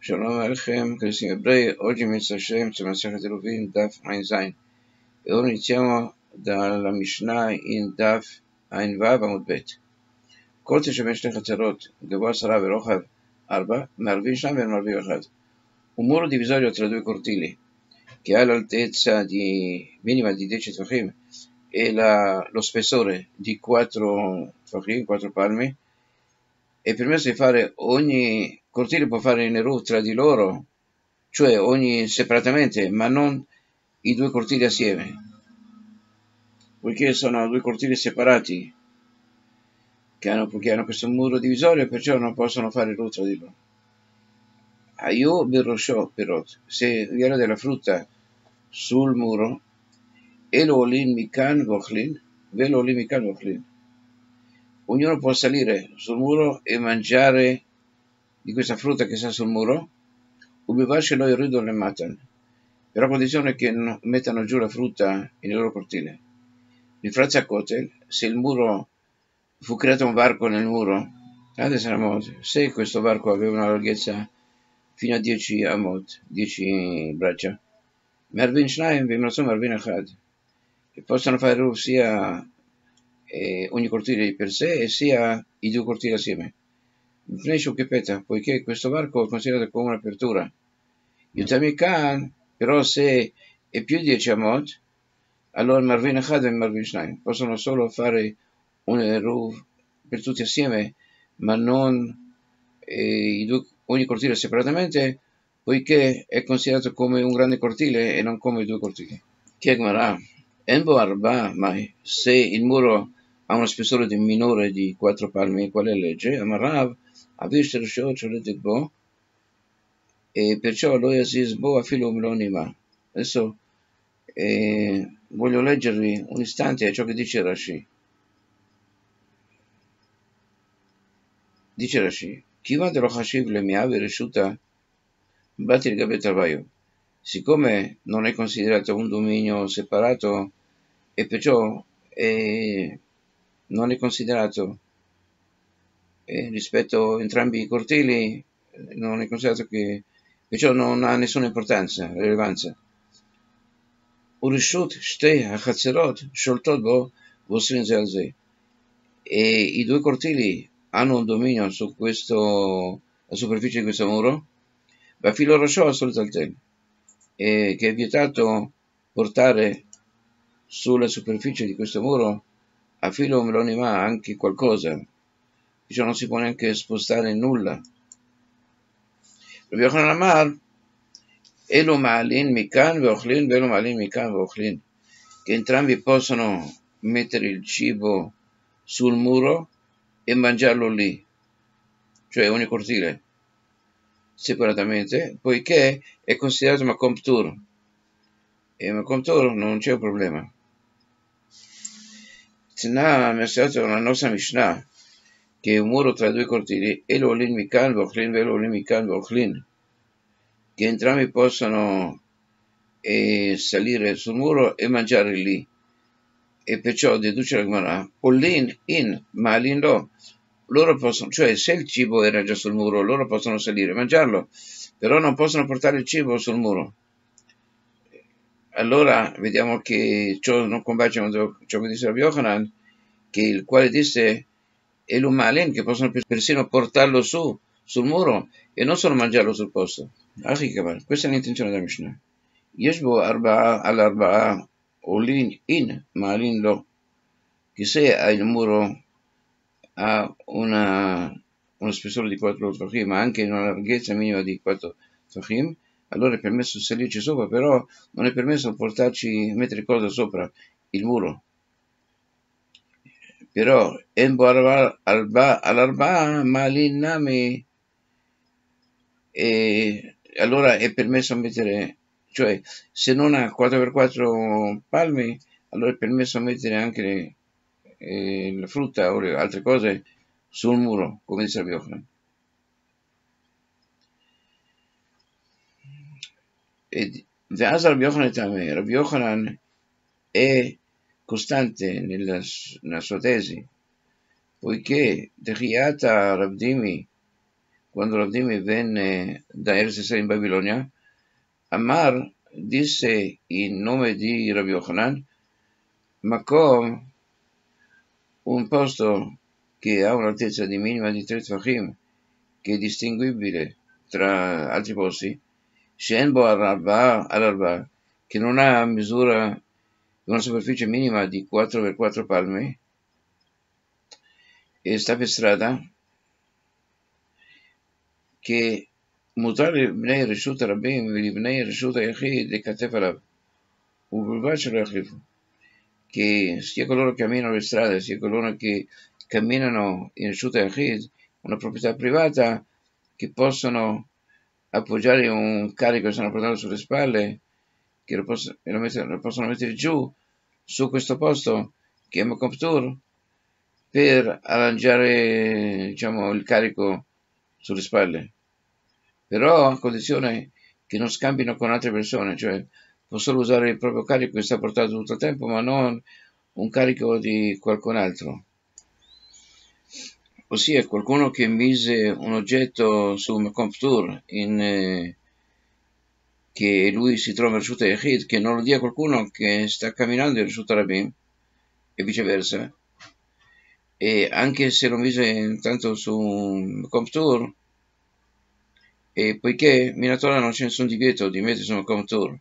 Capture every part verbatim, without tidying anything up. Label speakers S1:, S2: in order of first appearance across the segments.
S1: Shalom Aleichem, carissimi ebrei, oggi Mitzvah Shem, Masechet Eruvin, Daf Ein Zain. E ora iniziamo dalla Mishnah in Daf Ein Vav Amud Bet. קוטש שבין שתי חצרות, גבוה עשרה ורוחב ארבע, מערבים שניים ומערבים אחד. Un muro divisorio tra due cortili, che ha l'altezza di minima di dieci tfachim e la, lo spessore di quattro tfachim, quattro palmi, è permesso di fare ogni cortile può fare in eruv tra di loro, cioè ogni separatamente, ma non i due cortili assieme, poiché sono due cortili separati che hanno, che hanno questo muro divisorio e perciò non possono fare eruv tra di loro. Ayu birosho pirot, se viene della frutta sul muro, elo olin mikan vochlin, velo olin mikan vochlin. Ognuno può salire sul muro e mangiare di questa frutta che sta sul muro, ubivasce lo irido le matan, però a condizione che non mettano giù la frutta nel loro cortile. Di Frazza Kotel, se il muro fu creato un varco nel muro, se questo varco aveva una larghezza fino a dieci amot, dieci braccia, Mervin Shnaim, Vimrasom Mervin Echad, che possono fare eruv sia eh, ogni cortile per sé e sia i due cortili assieme. Poiché questo varco è considerato come un'apertura. Yutami Khan, però se è più di dieci amot, allora Marvin Echad e Marvin Shnaim possono solo fare un eruv per tutti assieme, ma non eh, i due, ogni cortile separatamente, poiché è considerato come un grande cortile e non come due cortili. Chiegmarà, Enbo Arba, mai, se il muro ha uno spessore di minore di quattro palmi, qual è la legge? Amarav, Avish Rishot Sholetik Bo, e perciò lo Yaziz Bo Afilo Melonima. Adesso eh, voglio leggervi un istante a ciò che dice Rashi. Dice Rashi, Kiva dello Hashiv le miavi risciuta Bati il Gabet Arvaio. Siccome non è considerato un dominio separato e perciò è, non è considerato eh, rispetto a entrambi i cortili, non è considerato che perciò non ha nessuna importanza, rilevanza. Urishut Shtei Hachatzerot Sholtot Bo Vosrin Zelze. E i due cortili hanno un dominio su questo, la superficie di questo muro, Bafilo Roshò Assoltaltel, e che è vietato portare sulla superficie di questo muro a filo melonima anche qualcosa, cioè non si può neanche spostare nulla. Rabbi Yochanan Amar, Elo Ma'alin Mikan Ve'ochlin, Velo Ma'alin Mikan Ve'ochlin, che entrambi possono mettere il cibo sul muro e mangiarlo lì, cioè ogni cortile, separatamente, poiché è considerato Makom Ptur, e Makom Ptur non c'è un problema. Tna mi ha stato una nostra Mishnah, che è un muro tra due cortili, Elo Olin Mikan Ve'ochlin, Velo Olin Mikan Ve'ochlin, che entrambi possono eh, salire sul muro e mangiare lì. E perciò deduce la Gemara, Olin in, Ma'alin lo, loro possono, cioè se il cibo era già sul muro, loro possono salire e mangiarlo, però non possono portare il cibo sul muro. Allora vediamo che ciò non combacia con ciò che disse Rabbi Yochanan, che il quale disse Elu Ma'alin, che possono persino portarlo su, sul muro, e non solo mangiarlo sul posto. Questa è l'intenzione della Mishnah. Yeshbo arba'a al-arba'a olin in Ma'alin lo, che se il muro ha una, uno spessore di quattro tfachim, ma anche una larghezza minima di quattro tfachim, allora è permesso salirci sopra, però non è permesso portarci, mettere cosa sopra il muro. Però Enbo all'arba'a Ma'alin nami, e allora è permesso mettere, cioè se non ha quattro per quattro palmi, allora è permesso mettere anche eh, la frutta o le altre cose sul muro, come dice Rabbi Yochanan. ואז רבי יוחנן טעמי, רבי יוחנן è costante nella, nella sua tesi, poiché Dechiata Rabdimi, quando Rav Dimi venne da Eretz Israele in Babilonia, Amar disse in nome di Rabbi Yochanan, Makom, un posto che ha un'altezza di minima di tre tfachim, che è distinguibile tra altri posti, Shen bo al-arba, al-arba, che non ha misura, una superficie minima di quattro per quattro palmi, e sta per strada, che mutare bnei reshut rabim ולבני רשות היחיד לכתף עליו, ובלבד שלא יחליפו, che sia coloro che camminano le strade, sia coloro che camminano in reshut היחיד, una proprietà privata, che possono appoggiare un carico che stanno portando sulle spalle, che lo, posso, lo, mettere, lo possono mettere giù su questo posto che è Makom Ptur, per arrangiare, diciamo, il carico sulle spalle, però a condizione che non scambino con altre persone, cioè possono usare il proprio carico che sta portando tutto il tempo, ma non un carico di qualcun altro. Ossia, qualcuno che mise un oggetto su Makom Ptur in eh, che lui si trova in Reshut Yachid, che non lo dia a qualcuno che sta camminando in Reshut Rabim, e viceversa. E anche se lo mise intanto su Makom Ptur, e poiché in Torah non c'è nessun divieto di mettere su Makom Ptur,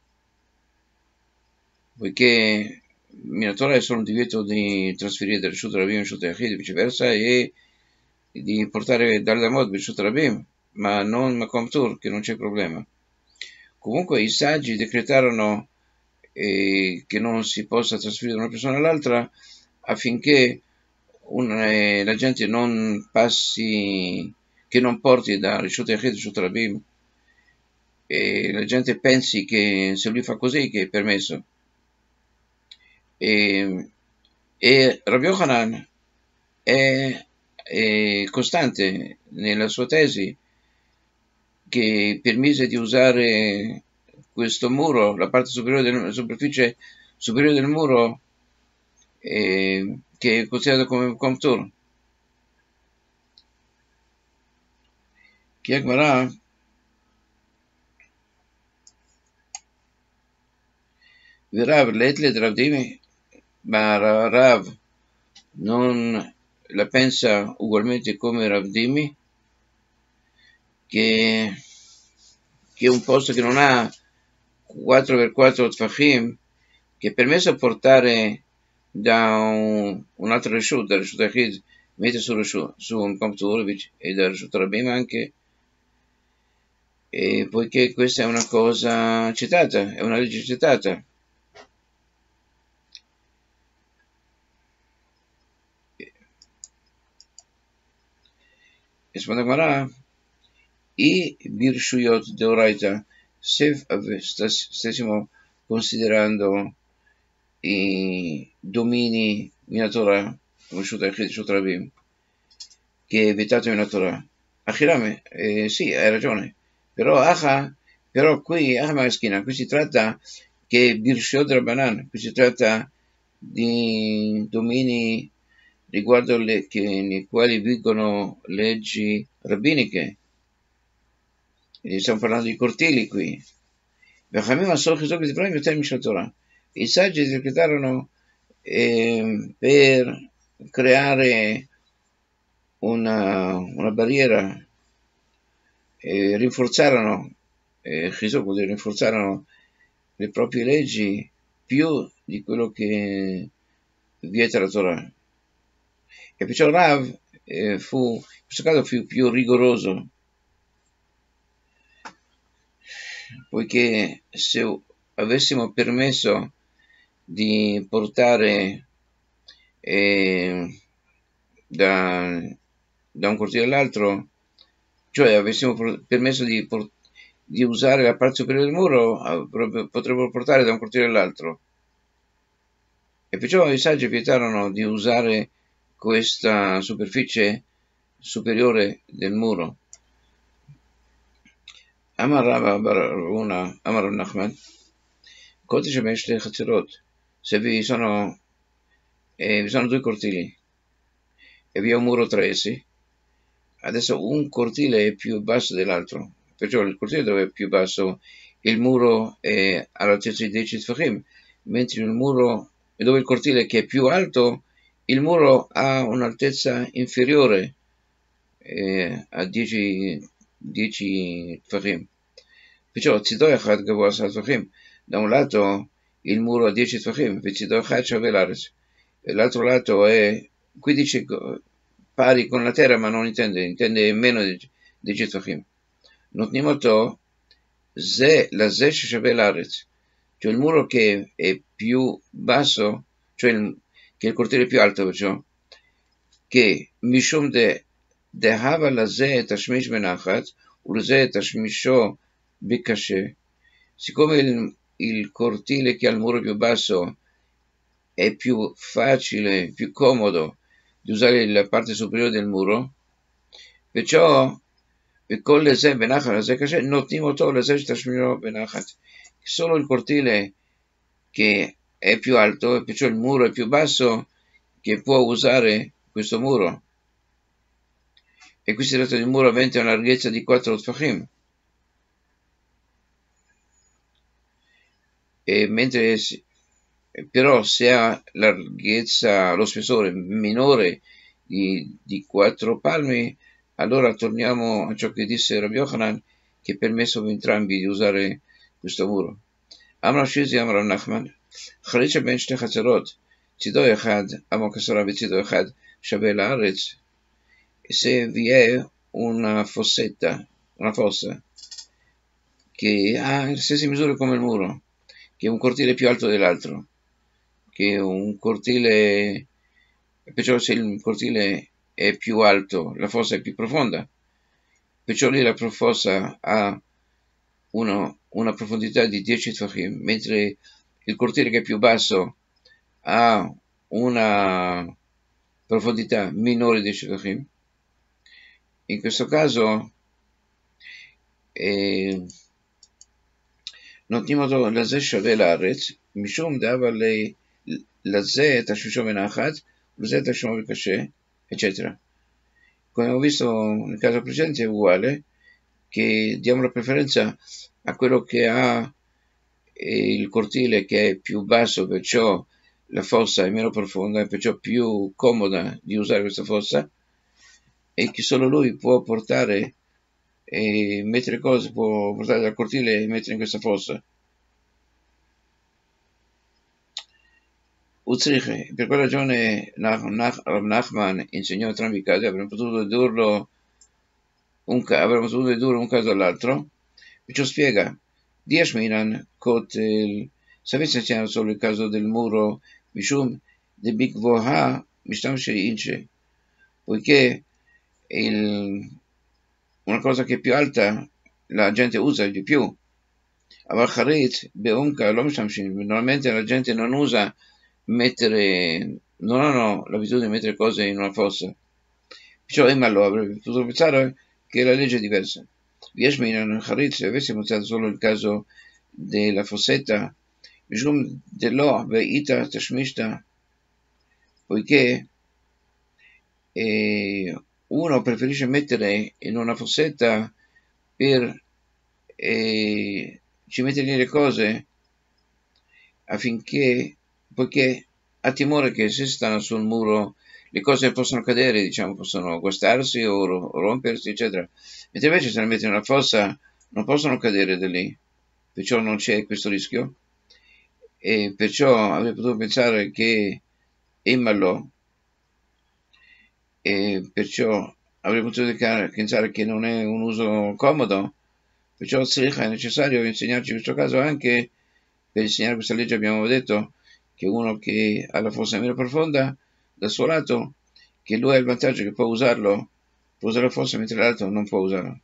S1: poiché in Torah è solo un divieto di trasferire da Reshut Rabim in Reshut Yachid e viceversa, e di portare dal Damod in Reshut Rabim, ma non Makom Ptur, che non c'è problema. Comunque i saggi decretarono eh, che non si possa trasferire da una persona all'altra, affinché una, eh, la gente non passi, che non porti da Reshut Yachid a Reshut Rabim, e la gente pensi che se lui fa così che è permesso. E, e Rabbi Yochanan è, è costante nella sua tesi, che permise di usare questo muro, la parte superiore della superficie superiore del muro, eh, che è considerato come Makom Ptur. Chi è Gemara? Rav letle Rav Dimi, ma Rav non la pensa ugualmente come Rav Dimi, che, che è un posto che non ha quattro per quattro tfachim, che è permesso portare da un, un altro Reshut, da Reshut Yachid, mette su, su un Makom Ptur e da Reshut Rabim anche, e poiché questa è una cosa citata, è una legge citata. Risponde Gemara, i birshuyot deoraita, se stessimo considerando i domini in Torah, conosciuto anche Reshut Rabim, che è vietato in Torah. Achirame, eh, sì, hai ragione, però Acha, però qui, Acha Magaschina, qui si tratta che Birshuyot Rabbanan, qui si tratta di domini riguardo le, che, nei quali vigono leggi rabbiniche, e stiamo parlando di cortili qui. I saggi decretarono eh, per creare una, una barriera, eh, rinforzarono, eh, rinforzarono le proprie leggi più di quello che vieta la Torah. E perciò Rav eh, fu, in questo caso fu più rigoroso, poiché se avessimo permesso di portare eh, da, da un cortile all'altro, cioè avessimo permesso di, di usare la parte superiore del muro, potrebbero portare da un cortile all'altro. E perciò i saggi vietarono di usare questa superficie superiore del muro. Amar Rav Baruna, Amar Nachman, Kodesh Mesh Chatzirot, se vi sono, eh, vi sono due cortili e vi è un muro tra essi, adesso un cortile è più basso dell'altro, perciò il cortile dove è più basso, il muro è all'altezza di dieci tfachim, mentre il muro dove il cortile che è più alto, il muro ha un'altezza inferiore eh, a dieci tfachim. Perciò צידו אחד גבוה עשרה טפחים. Da un lato il muro a dieci tfachim, צידו אחד שווה לארץ. L'altro lato è quindici pari con la terra, ma non intende, intende meno di dieci tfachim. נותנים אותו זה לזה ששווה לארץ. Cioè il muro che è più basso, cioè il, che è il cortile più alto, perciò, che משום דהבה לזה תשמיש בנחת, ולזה תשמישו בקשה. Siccome il, il cortile che ha il muro più basso è più facile, più comodo di usare la parte superiore del muro, perciò כל לזה בנחת, לזה קשה, נותנים אותו לזה שתשמישו בנחת. Solo il cortile che è più alto, e perciò il muro è più basso, che può usare questo muro. E qui si tratta di un muro avente una larghezza di quattro tfachim. E mentre però se ha larghezza, lo spessore minore di, di quattro palmi, allora torniamo a ciò che disse Rabbi Yochanan, che è permesso per entrambi di usare questo muro. אמר שיזי אמר נחמן, חריץ שבין שתי חצרות, צידו אחד עמוק עשרה וצידו אחד שווה לארץ, se vi è una fossetta, una fossa, che ha le stesse misure come il muro, che è un cortile più alto dell'altro, che è un cortile, perciò se il cortile è più alto, la fossa è più profonda, perciò lì la fossa ha uno, una profondità di dieci tfachim, mentre il cortile che è più basso ha una profondità minore di dieci tfachim. In questo caso נותנים אותו לזה שווה לארץ, משום דאבה לזה תשמישו בנחת, ולזה תשמישו בקשה, eccetera. Come abbiamo visto nel caso precedente è uguale, che diamo la preferenza a quello che ha il cortile che è più basso, perciò la fossa è meno profonda e perciò più comoda di usare questa fossa, e che solo lui può portare e mettere cose, può portare dal cortile e mettere in questa fossa. Uzriche, per quella ragione Rav Nachman insegnò entrambi i casi, avremmo potuto dedurlo un, avremmo potuto dedurre un caso dall'altro, perciò spiega, Diashminan Kotel, se avesse insegnato solo il caso del muro, Mishum de Bigvoha, Mishtam Sheinche, poiché il, una cosa che è più alta la gente usa di più. Normalmente la gente non usa mettere, non hanno l'abitudine di mettere cose in una fossa. Perciò Emma lo avrebbe potuto pensare che la legge è diversa. Se avessimo usato solo il caso della fossetta, poiché eh, uno preferisce mettere in una fossetta per eh, ci mettere le cose affinché, poiché ha timore che se stanno sul muro le cose possono cadere, diciamo, possono guastarsi o, ro- o rompersi, eccetera. Mentre invece se le metti in una fossa non possono cadere da lì, perciò non c'è questo rischio. E perciò avrei potuto pensare che Emmalò, e perciò avrei potuto pensare che non è un uso comodo, perciò è necessario insegnarci questo caso anche per insegnare questa legge. Abbiamo detto che uno che ha la fossa meno profonda dal suo lato, che lui ha il vantaggio che può usarlo, può usare la fossa mentre l'altro non può usarlo.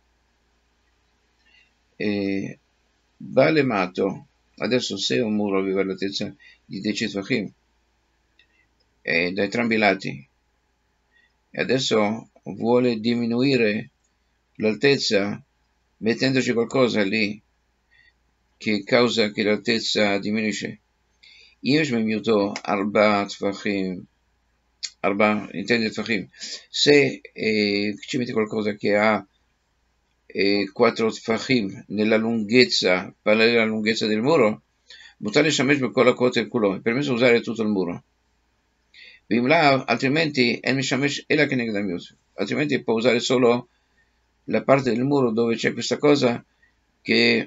S1: E vale mato, adesso se un muro aveva l'altezza di dieci tfachim e da entrambi i lati, e adesso vuole diminuire l'altezza mettendoci qualcosa lì che causa che l'altezza diminuisce. Io mi muto arba tfachim, arba, intende tfachim. Se eh, ci metti qualcosa che ha eh, quattro tfachim nella lunghezza, parallele alla lunghezza del muro, buttare shamesh con la quota del culo, è permesso usare tutto il muro. Bimla, altrimenti è mishamesh e la kenegdamiut, altrimenti può usare solo la parte del muro dove c'è questa cosa che,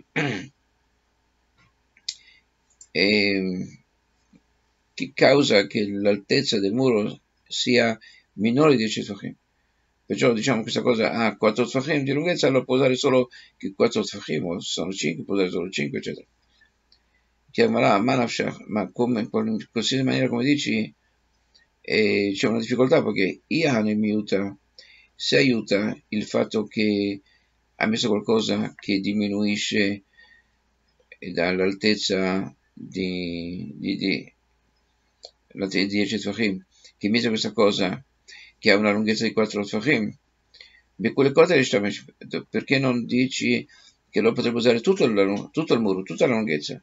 S1: eh, che causa che l'altezza del muro sia minore di dieci tfachim. Perciò diciamo questa cosa ha ah, quattro tfachim di lunghezza, allora può usare solo quattro tfachim, o sono cinque, può usare solo cinque, eccetera. Chiamerà manafshach, ma come, in qualsiasi maniera come dici, eh, c'è una difficoltà perché Ian mi aiuta, se aiuta il fatto che ha messo qualcosa che diminuisce dall'altezza di, di, di, di dieci tfachim, che mise questa cosa che ha una lunghezza di quattro tfachim, quelle cose perché non dici che lo potrebbe usare tutto il, tutto il muro, tutta la lunghezza?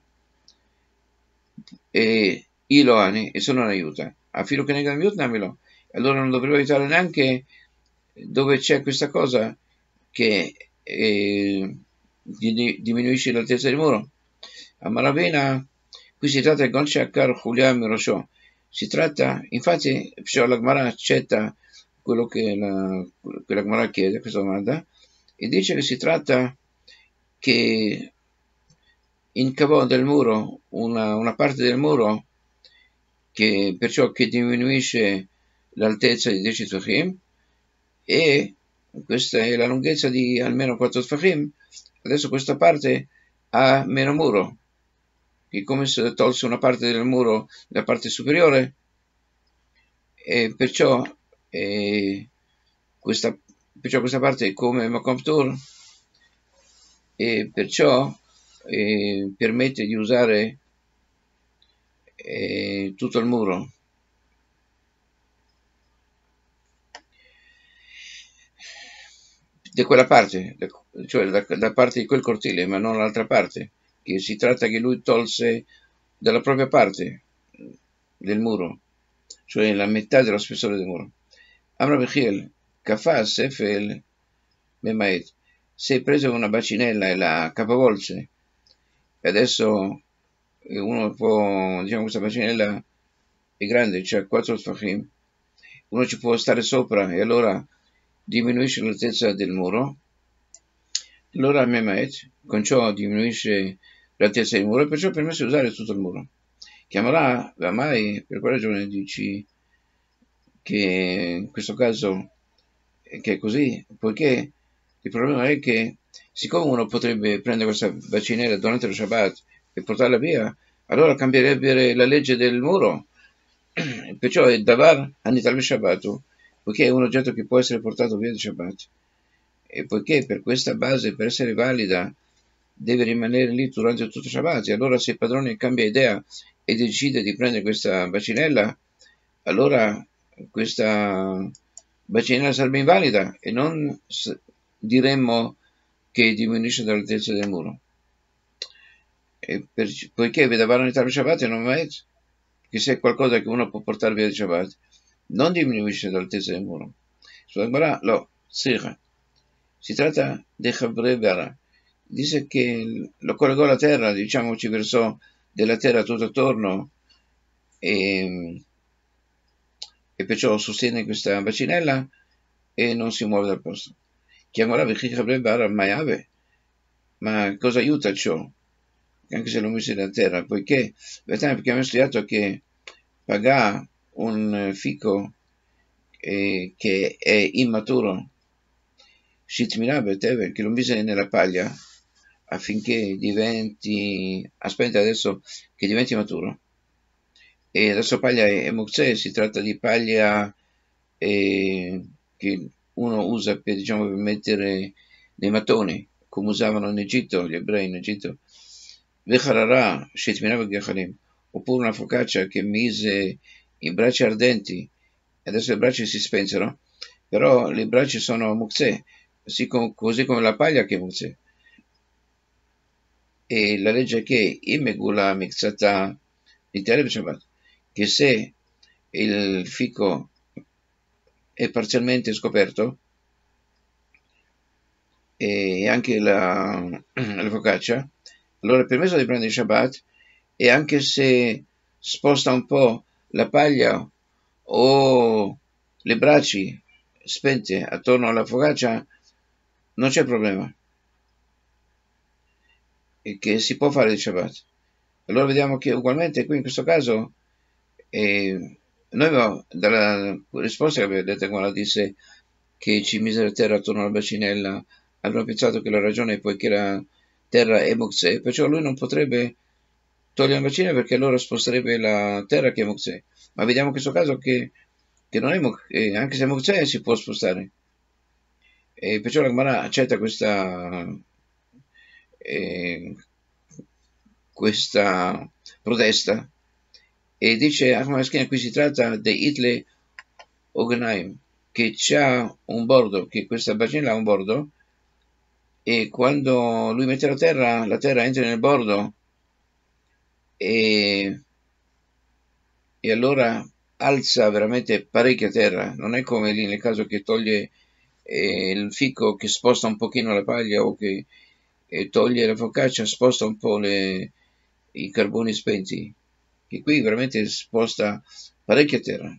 S1: E Iloani, e se non aiuta, a filo che nega il mute, dammelo. Allora non dovrebbe aiutare neanche dove c'è questa cosa che eh, diminuisce l'altezza del muro. A Maravena, qui si tratta di Gonshakar Julian Mirosho. Si tratta, infatti, la Gemara accetta quello che la, che la Gemara chiede, questa domanda, e dice che si tratta che in cavo del muro, una, una parte del muro, che perciò che diminuisce l'altezza di dieci tfachim, e questa è la lunghezza di almeno quattro tfachim, adesso questa parte ha meno muro, che come se tolse una parte del muro, la parte superiore, e perciò, eh, questa, perciò questa parte è come Makom Tur, e perciò eh, permette di usare eh, tutto il muro. Da quella parte, cioè da, da parte di quel cortile, ma non l'altra parte, che si tratta che lui tolse dalla propria parte del muro, cioè la metà dello spessore del muro. Amra Bechiel, Kafà, Sefel, Memaet, si è preso una bacinella e la capovolse, e adesso uno può, diciamo, questa bacinella è grande, c'è quattro tfachim, uno ci può stare sopra e allora diminuisce l'altezza del muro, allora Memaet con ciò diminuisce l'altezza del muro e perciò è permesso di usare tutto il muro. Chiamerà mai, per quale ragione dici che in questo caso che è così? Poiché il problema è che siccome uno potrebbe prendere questa bacinella durante lo Shabbat e portarla via, allora cambierebbe la legge del muro, perciò è davar anital Shabbat, poiché è un oggetto che può essere portato via di Shabbat, e poiché per questa base, per essere valida, deve rimanere lì durante tutto Shabbat, e allora se il padrone cambia idea e decide di prendere questa bacinella, allora questa bacinella sarebbe invalida e non diremmo che diminuisce dall'altezza del muro. E per, poiché vedavano in Shabbat e non mai che se è qualcosa che uno può portare via di Shabbat, non diminuisce dall'altezza del muro. Sulla Gemara, no, sirra. Si tratta di Chavre Vera. Dice che lo collegò alla terra, diciamo ci versò della terra tutto attorno e, e perciò sostiene questa bacinella e non si muove dal posto. Chiamerà Chavre Vera Maiave. Ma cosa aiuta ciò? Anche se lo messo da terra, poiché perché abbiamo studiato che pagà un fico eh, che è immaturo, che lo mise nella paglia affinché diventi, aspetta adesso che diventi maturo, e adesso paglia è, è muktzeh, si tratta di paglia eh, che uno usa per, diciamo, per mettere nei mattoni, come usavano in Egitto, gli ebrei in Egitto, oppure una focaccia che mise i bracci ardenti, adesso i bracci si spensero, però i bracci sono muktzeh, così come, così come la paglia che è muktzeh. E la legge è che imegula mixata l'intero Shabbat, che se il fico è parzialmente scoperto, e anche la, la focaccia, allora è permesso di prendere Shabbat, e anche se sposta un po' la paglia o le braci spente attorno alla focaccia, non c'è problema, e che si può fare di Shabbat. Allora vediamo che ugualmente qui in questo caso eh, noi avevamo, dalla risposta che aveva detto quando disse che ci mise la terra attorno alla bacinella, abbiamo pensato che la ragione è poiché la terra è Mokzeh, perciò lui non potrebbe togliere la bacina perché allora sposterebbe la terra che è Mokzeh. Ma vediamo in questo caso che, che non è Mokzeh, anche se è Mokzeh si può spostare. E perciò la Gemara accetta questa, eh, questa protesta e dice a Maschina qui si tratta di Itle Ognaim, che c'ha un bordo, che questa bacina ha un bordo, e quando lui mette la terra, la terra entra nel bordo e, e allora alza veramente parecchia terra, non è come lì nel caso che toglie eh, il fico, che sposta un pochino la paglia, o che eh, toglie la focaccia, sposta un po' le, i carboni spenti, che qui veramente sposta parecchia terra.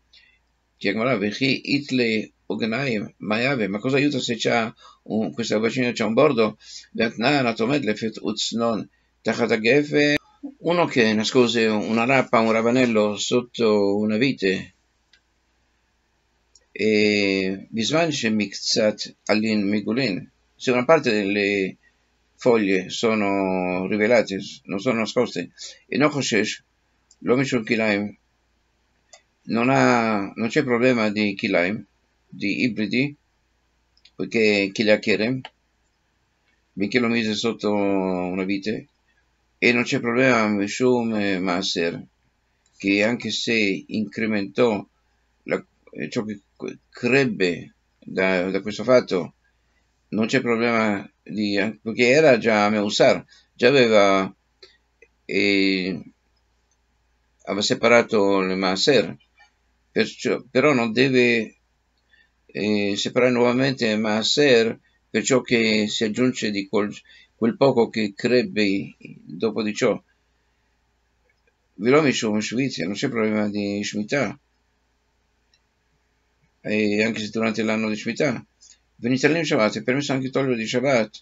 S1: Itle Ognaim, Maiave, ma cosa aiuta se c'ha un, questa bacina c'ha un bordo? Uno che nascose una rappa, un ravanello sotto una vite, e Bisman Mikzat Alin Migulin, se una parte delle foglie sono rivelate, non sono nascoste, e no Hoshesh, l'Omishul Kilaim, non, ha, non c'è problema di Kilaim, di ibridi, poiché Kila Kerem, benché lo mise sotto una vite, e non c'è problema Meshum Maser, che anche se incrementò la, ciò che crebbe da, da questo fatto, non c'è problema di, perché era già Meusar, già aveva, eh, aveva separato il Maser, perciò, però non deve eh, separare nuovamente Maser per ciò che si aggiunge di quel, quel poco che crebbe dopo di ciò. Vilomishum Shvizia, non c'è problema di Shemitah, e anche se durante l'anno di Shemitah. Venite Shabbat, è permesso anche toglierlo di Shabbat.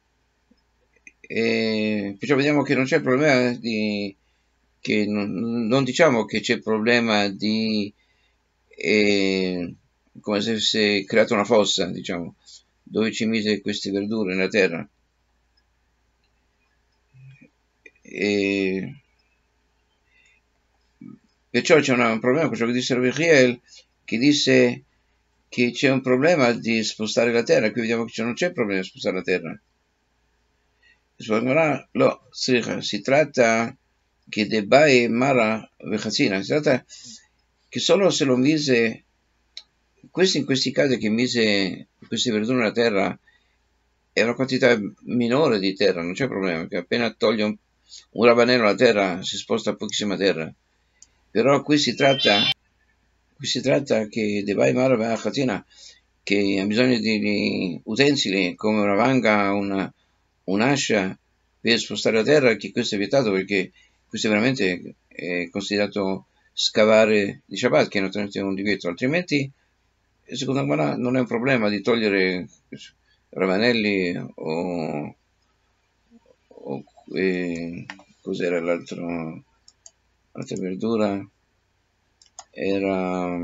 S1: E perciò vediamo che non c'è problema di, che non, non diciamo che c'è problema di, eh, come se si è creata una fossa, diciamo, dove ci mise queste verdure nella terra. E perciò c'è un problema, quello che disse Ravichiel, che disse che c'è un problema di spostare la terra. Qui vediamo che non c'è problema di spostare la terra. No, si tratta che Debai Mara Vechazina, si tratta che solo se lo mise, questo in questi casi che mise queste verdure nella terra, è una quantità minore di terra, non c'è problema, che appena toglie un, un ravanello alla terra si sposta pochissima terra. Però qui si tratta, qui si tratta che Debai Mara Vechazina, che ha bisogno di, di utensili come una vanga, una, un'ascia per spostare la terra, che questo è vietato perché questo è veramente è considerato scavare di Shabbat, che è naturalmente un divieto, altrimenti secondo me non è un problema di togliere ravanelli o, o eh, cos'era l'altro, l'altra verdura, era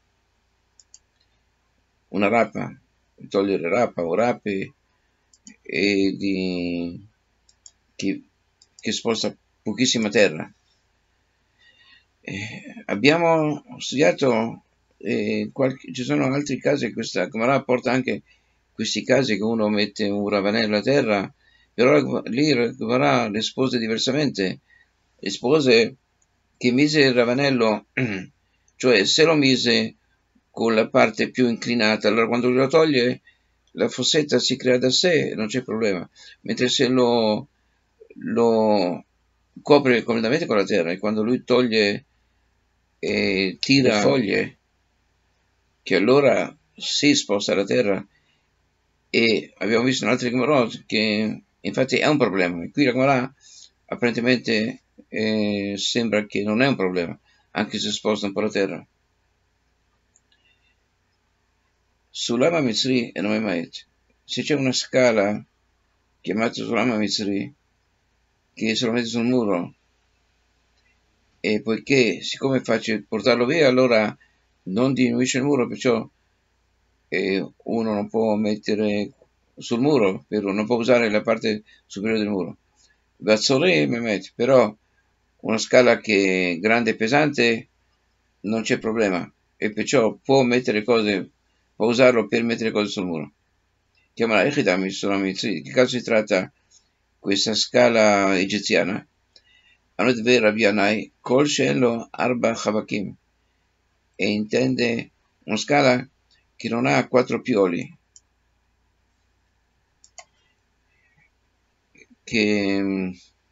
S1: una rapa, togliere rapa o rape, e di, che, che sposta pochissima terra. Eh, abbiamo studiato, eh, qualche, ci sono altri casi, questa Gemara porta anche questi casi che uno mette un ravanello a terra, però lì la Gemara rispose diversamente, rispose che mise il ravanello, cioè se lo mise con la parte più inclinata, allora quando lo toglie la fossetta si crea da sé, non c'è problema, mentre se lo, lo copre completamente con la terra, e quando lui toglie e tira le foglie che allora si sposta la terra, e abbiamo visto in altri Gemorot che infatti è un problema. E qui la Gemara apparentemente eh, sembra che non è un problema, anche se sposta un po' la terra. Sull'Ama Mitzri e Nome Maet, se c'è una scala chiamata Sull'Ama Mitzri che se lo mette sul muro, e poiché siccome è facile portarlo via, allora non diminuisce il muro, perciò eh, uno non può mettere sul muro, non può usare la parte superiore del muro. Vazzore Mehmet, però una scala che è grande e pesante non c'è problema, e perciò può mettere cose, può usarlo per mettere cose sul muro. Chiamala Echidami, che caso si tratta questa scala egiziana? Anot Ver Rabbi Yanai, Kol Shello Arba Chavakim, e intende una scala che non ha quattro pioli, che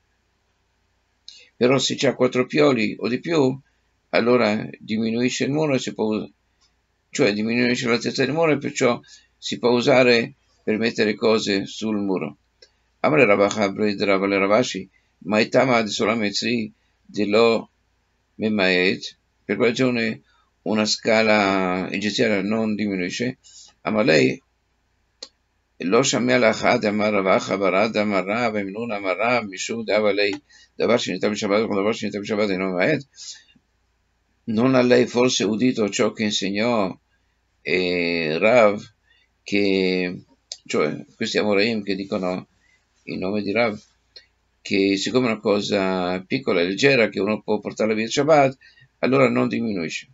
S1: però se c'ha quattro pioli o di più, allora diminuisce il muro e si può, cioè diminuisce l'altezza del muro, e perciò si può usare per mettere cose sul muro. Amare Rabacha Bred Ravale Ravashi, Maitama di Solametri di Lo Memaet, per quella ragione una scala egiziana non diminuisce. Amalei לא שמע לאחד אמר רבחה ברד אמר רב אמנון אמר רב משום דאב עלי דבר שניתן בשבת וכמו דבר שניתן בשבת אינו ממעט. Non a lei forse udito ciò che insegnò eh, Rav, che, cioè questi Amoraim che dicono il nome di Rav, che siccome è una cosa piccola e leggera che uno può portarla via il Shabbat, allora non diminuisce.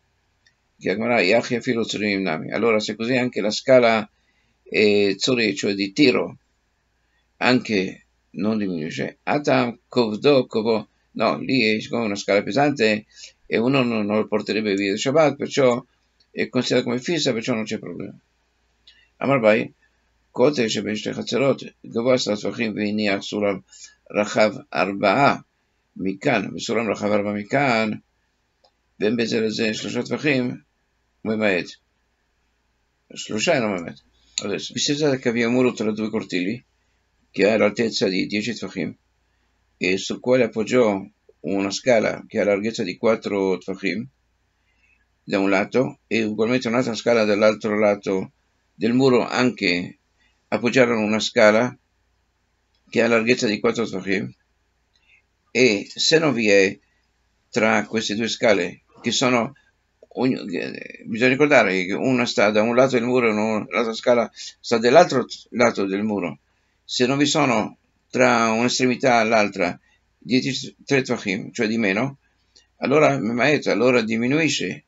S1: Allora se così anche la scala e Tzori, cioè di tiro, anche non diminuisce. Atam Kovdo Kovo, no, lì è come una scala pesante e uno non, non lo porterebbe via il Shabbat, perciò è considerato come fissa, perciò non c'è problema. Amar Bai, Kote שבין שתי חצרות, גבוה עשרה טפחים והניח סולם רחב ארבעה מכאן, וסולם רחב ארבעה מכאן, בין בזה לזה שלושה טפחים, ממעט. שלושה אינו ממעט. Adesso, visto che abbiamo un muro tra due cortili, che ha l'altezza di dieci tfachim, e sul quale appoggiò una scala che ha la larghezza di quattro tfachim, da un lato, e ugualmente un'altra scala dall'altro lato del muro, anche appoggiarono una scala che ha la larghezza di quattro tfachim, e se non vi è tra queste due scale, che sono... bisogna ricordare che una sta da un lato del muro e l'altra scala sta dall'altro lato del muro. Se non vi sono tra un'estremità e l'altra dieci tre tvachim, cioè di meno, allora allora diminuisce,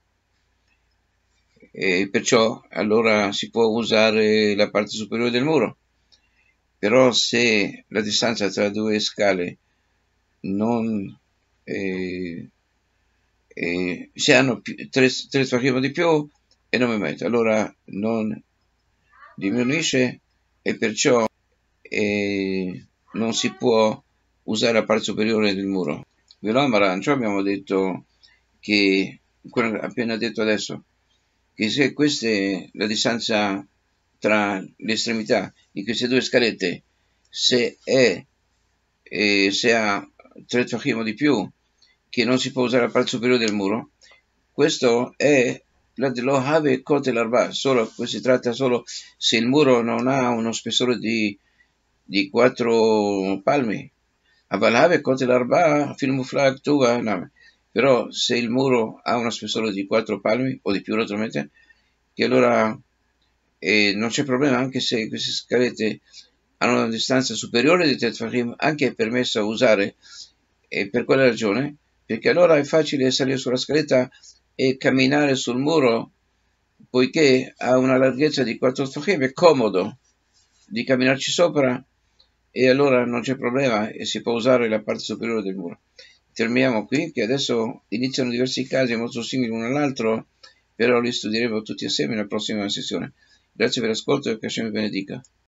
S1: e perciò allora si può usare la parte superiore del muro. Però se la distanza tra due scale non eh, E se hanno più, tre, tre tvachim di più e non mi metto, allora non diminuisce, e perciò eh, non si può usare la parte superiore del muro. Velomarancio abbiamo detto che, quello appena detto adesso, che se questa è la distanza tra le estremità di queste due scalette, se è eh, se ha tre tvachim di più, che non si può usare la parte superiore del muro, questo è la dello have kote l'arba, solo si tratta solo se il muro non ha uno spessore di, di quattro palmi. Aval have kote l'arba film flag tuva, no. Però se il muro ha uno spessore di quattro palmi o di più, naturalmente, che allora eh, non c'è problema, anche se queste scalette hanno una distanza superiore di tre tfachim, anche è permesso usare, e per quella ragione, perché allora è facile salire sulla scaletta e camminare sul muro, poiché ha una larghezza di quattro tfachim, è comodo di camminarci sopra, e allora non c'è problema e si può usare la parte superiore del muro. Terminiamo qui, che adesso iniziano diversi casi molto simili l'uno all'altro, però li studieremo tutti assieme nella prossima sessione. Grazie per l'ascolto e che Hashem vi benedica.